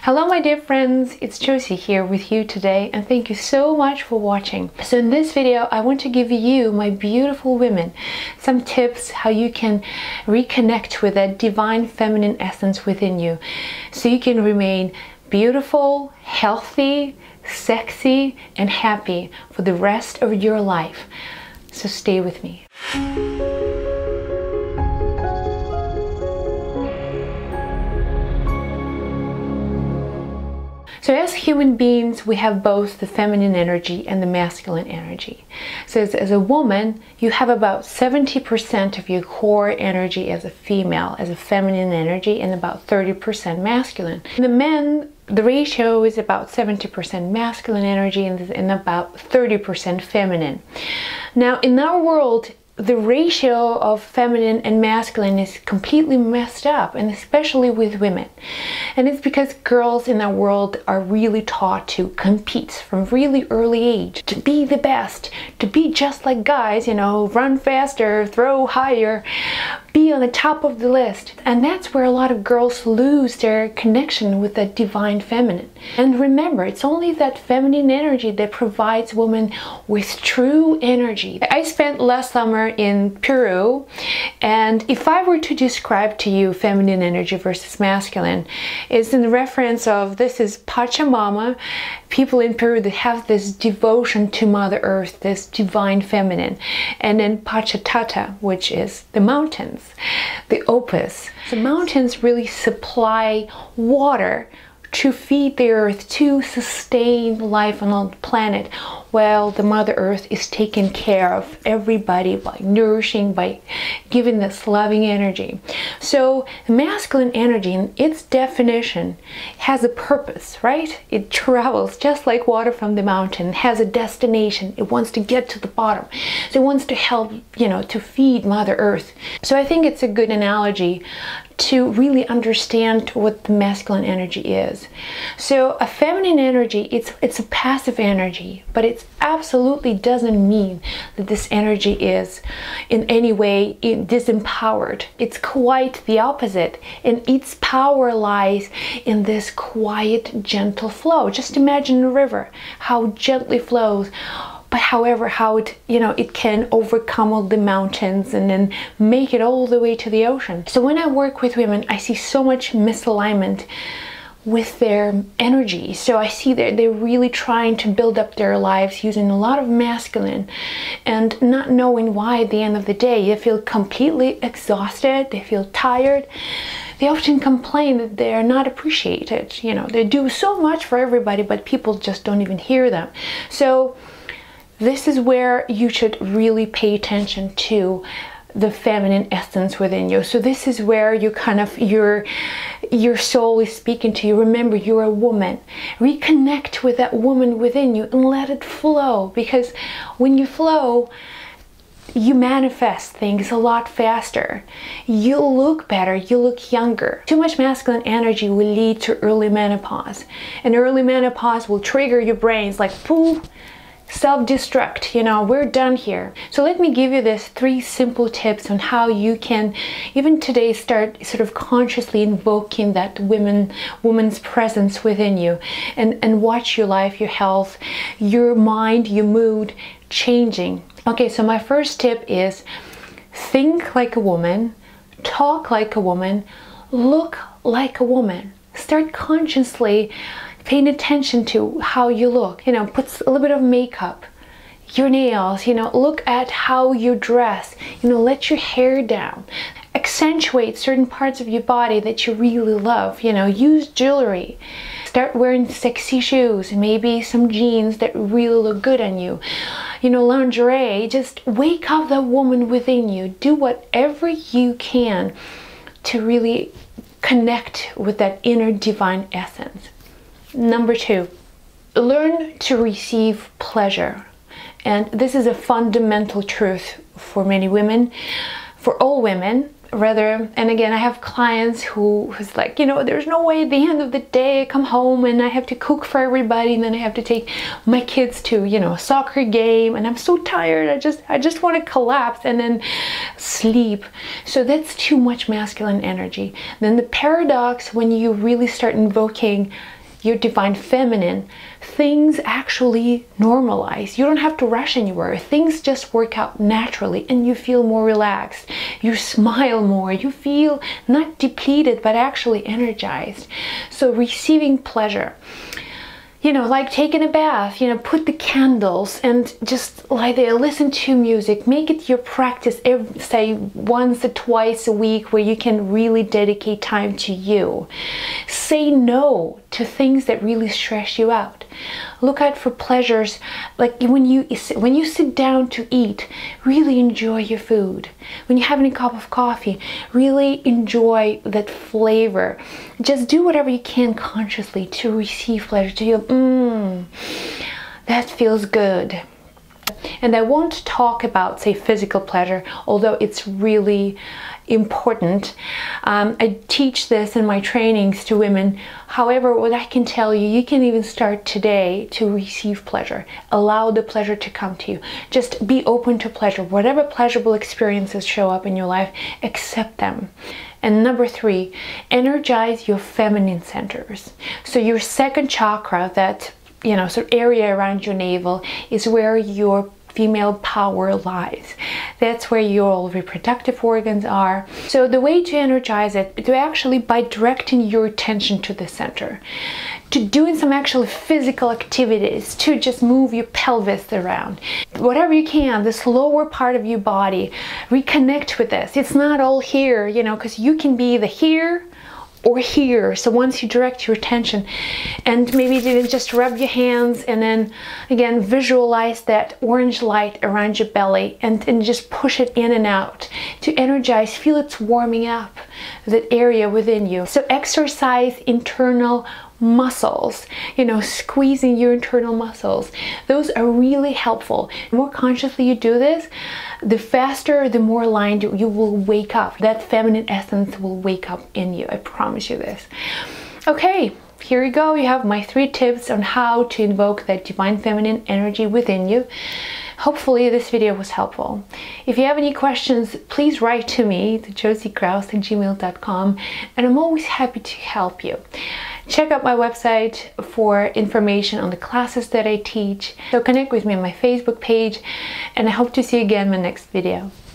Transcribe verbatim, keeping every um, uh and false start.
Hello my dear friends, it's Josie here with you today, and thank you so much for watching. So in this video I want to give you, my beautiful women, some tips how you can reconnect with that divine feminine essence within you so you can remain beautiful, healthy, sexy and happy for the rest of your life. So stay with me. So as human beings, we have both the feminine energy and the masculine energy. So as, as a woman, you have about seventy percent of your core energy as a female, as a feminine energy, and about thirty percent masculine. In the men, the ratio is about seventy percent masculine energy and, and about thirty percent feminine. Now, in our world, the ratio of feminine and masculine is completely messed up, and especially with women. And it's because girls in our world are really taught to compete from really early age, to be the best, to be just like guys, you know, run faster, throw higher, be on the top of the list. And that's where a lot of girls lose their connection with that divine feminine. And remember, it's only that feminine energy that provides women with true energy. I spent last summer in Peru, and if I were to describe to you feminine energy versus masculine, it's in the reference of, this is Pachamama, people in Peru that have this devotion to Mother Earth, this divine feminine, and then Pachatata, which is the mountains, the opus. The mountains really supply water to feed the earth, to sustain life on the planet, while the Mother Earth is taking care of everybody by nourishing, by giving this loving energy. So masculine energy, in its definition, has a purpose, right? It travels just like water from the mountain, it has a destination, it wants to get to the bottom. So it wants to help, you know, to feed Mother Earth. So I think it's a good analogy to really understand what the masculine energy is. So a feminine energy, it's it's a passive energy, but it absolutely doesn't mean that this energy is in any way disempowered. It's quite the opposite, and its power lies in this quiet, gentle flow. Just imagine a river, how gently flows, but however how it, you know, it can overcome all the mountains and then make it all the way to the ocean. So when I work with women, I see so much misalignment with their energy. So I see that they're really trying to build up their lives using a lot of masculine and not knowing why at the end of the day. They feel completely exhausted, they feel tired. They often complain that they're not appreciated. You know, they do so much for everybody, but people just don't even hear them. So this is where you should really pay attention to the feminine essence within you. So this is where you kind of, your your soul is speaking to you. Remember, you're a woman. Reconnect with that woman within you and let it flow, because when you flow, you manifest things a lot faster. You look better, you look younger. Too much masculine energy will lead to early menopause, and early menopause will trigger your brains like poof, self-destruct, you know, we're done here. So let me give you this three simple tips on how you can even today start sort of consciously invoking that women woman's presence within you, and and watch your life, your health, your mind, your mood changing. Okay, so my first tip is think like a woman, talk like a woman, look like a woman. Start consciously paying attention to how you look. You know, put a little bit of makeup, your nails, you know, look at how you dress, you know, let your hair down. Accentuate certain parts of your body that you really love, you know, use jewelry. Start wearing sexy shoes, maybe some jeans that really look good on you. You know, lingerie. Just wake up the woman within you. Do whatever you can to really connect with that inner divine essence. Number two, learn to receive pleasure. And this is a fundamental truth for many women, for all women, rather, and again, I have clients who who's like, you know, there's no way at the end of the day I come home and I have to cook for everybody, and then I have to take my kids to, you know, a soccer game, and I'm so tired, I just I just want to collapse and then sleep. So that's too much masculine energy. Then the paradox, when you really start invoking your divine feminine, things actually normalize. You don't have to rush anywhere. Things just work out naturally and you feel more relaxed. You smile more. You feel not depleted, but actually energized. So receiving pleasure, you know, like taking a bath, you know, put the candles and just lie there, listen to music, make it your practice, every, say once or twice a week, where you can really dedicate time to you. Say no to things that really stress you out. Look out for pleasures, like when you when you sit down to eat, really enjoy your food. When you're having a cup of coffee, really enjoy that flavor. Just do whatever you can consciously to receive pleasure, to feel, mmm, that feels good. And I won't talk about, say, physical pleasure, although it's really important. Um, I teach this in my trainings to women. However, what I can tell you, you can even start today to receive pleasure. Allow the pleasure to come to you. Just be open to pleasure. Whatever pleasurable experiences show up in your life, accept them. And number three, energize your feminine centers. So your second chakra, that, you know, sort of area around your navel, is where your female power lies. That's where your reproductive organs are. So the way to energize it is actually by directing your attention to the center, to doing some actual physical activities, to just move your pelvis around. Whatever you can, this lower part of your body, reconnect with this. It's not all here, you know, because you can be the here or here. So once you direct your attention, and maybe even just rub your hands, and then again visualize that orange light around your belly, and, and just push it in and out to energize. Feel it's warming up that area within you. So exercise internal muscles, you know, squeezing your internal muscles. Those are really helpful. The more consciously you do this, the faster, the more aligned you, you will wake up. That feminine essence will wake up in you. I promise you this. Okay, here you go. You have my three tips on how to invoke that divine feminine energy within you. Hopefully this video was helpful. If you have any questions, please write to me, to josie kraus at gmail dot com, and I'm always happy to help you. Check out my website for information on the classes that I teach. So connect with me on my Facebook page, and I hope to see you again in my next video.